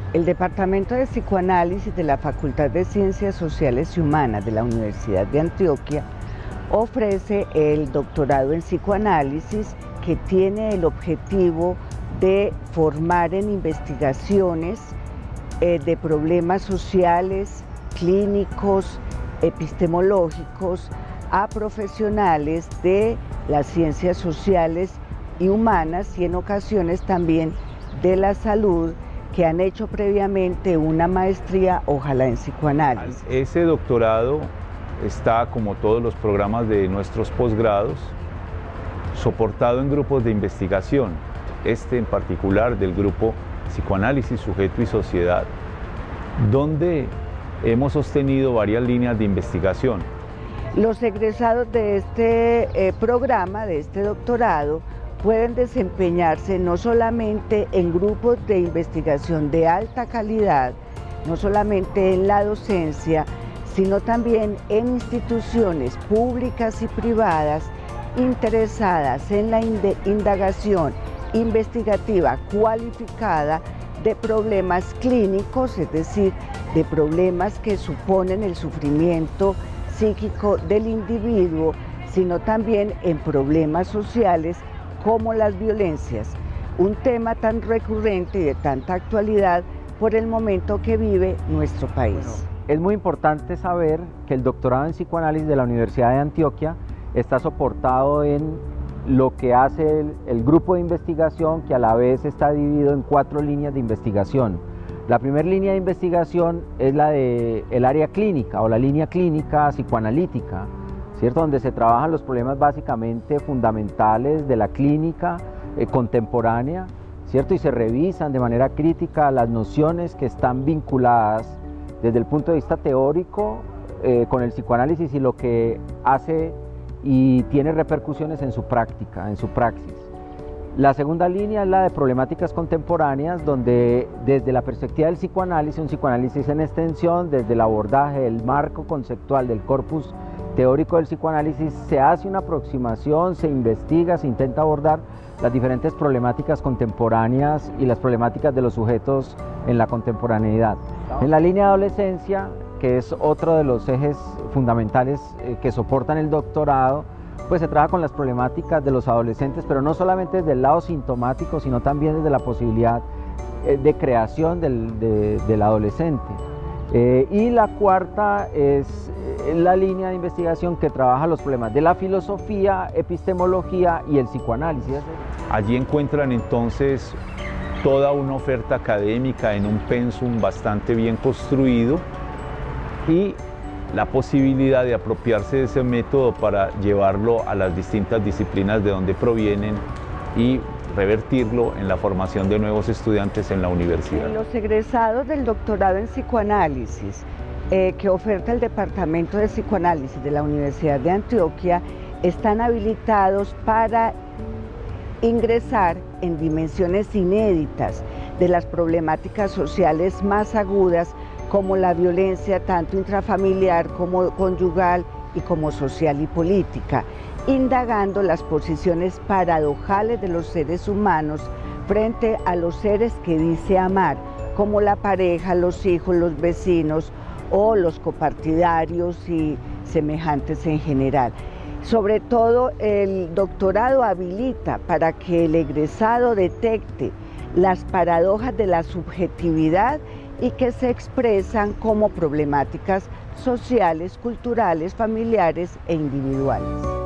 El Departamento de Psicoanálisis de la Facultad de Ciencias Sociales y Humanas de la Universidad de Antioquia ofrece el doctorado en psicoanálisis, que tiene el objetivo de formar en investigaciones de problemas sociales, clínicos, epistemológicos a profesionales de las ciencias sociales y humanas, y en ocasiones también de la salud, que han hecho previamente una maestría, ojalá en psicoanálisis. Ese doctorado está, como todos los programas de nuestros posgrados, soportado en grupos de investigación, este en particular del grupo Psicoanálisis, Sujeto y Sociedad, donde hemos sostenido varias líneas de investigación. Los egresados de este programa, de este doctorado, pueden desempeñarse no solamente en grupos de investigación de alta calidad, no solamente en la docencia, sino también en instituciones públicas y privadas interesadas en la indagación investigativa cualificada de problemas clínicos, es decir, de problemas que suponen el sufrimiento psíquico del individuo, sino también en problemas sociales como las violencias, un tema tan recurrente y de tanta actualidad por el momento que vive nuestro país. Bueno, es muy importante saber que el doctorado en psicoanálisis de la Universidad de Antioquia está soportado en lo que hace el grupo de investigación, que a la vez está dividido en 4 líneas de investigación. La primera línea de investigación es la del área clínica o la línea clínica psicoanalítica, ¿cierto? Donde se trabajan los problemas básicamente fundamentales de la clínica contemporánea, ¿cierto? Y se revisan de manera crítica las nociones que están vinculadas desde el punto de vista teórico con el psicoanálisis y lo que hace y tiene repercusiones en su práctica, en su praxis. La segunda línea es la de problemáticas contemporáneas, donde desde la perspectiva del psicoanálisis, un psicoanálisis en extensión, desde el abordaje del marco conceptual del corpus teórico del psicoanálisis, se hace una aproximación, se investiga, se intenta abordar las diferentes problemáticas contemporáneas y las problemáticas de los sujetos en la contemporaneidad. En la línea de adolescencia, que es otro de los ejes fundamentales que soportan el doctorado, pues se trabaja con las problemáticas de los adolescentes, pero no solamente desde el lado sintomático, sino también desde la posibilidad de creación del adolescente. Y la cuarta es la línea de investigación que trabaja los problemas de la filosofía, epistemología y el psicoanálisis. Allí encuentran entonces toda una oferta académica en un pensum bastante bien construido y la posibilidad de apropiarse de ese método para llevarlo a las distintas disciplinas de donde provienen y revertirlo en la formación de nuevos estudiantes en la universidad. Los egresados del doctorado en psicoanálisis que oferta el Departamento de Psicoanálisis de la Universidad de Antioquia están habilitados para ingresar en dimensiones inéditas de las problemáticas sociales más agudas, como la violencia tanto intrafamiliar como conyugal y como social y política, indagando las posiciones paradojales de los seres humanos frente a los seres que dice amar, como la pareja, los hijos, los vecinos o los copartidarios y semejantes en general. Sobre todo, el doctorado habilita para que el egresado detecte las paradojas de la subjetividad y que se expresan como problemáticas sociales, culturales, familiares e individuales.